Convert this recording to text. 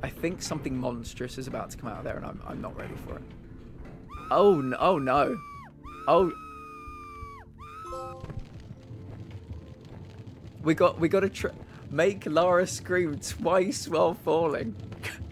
I think something monstrous is about to come out of there, and I'm not ready for it. Oh no! Oh no! Oh. We got to make Lara scream twice while falling.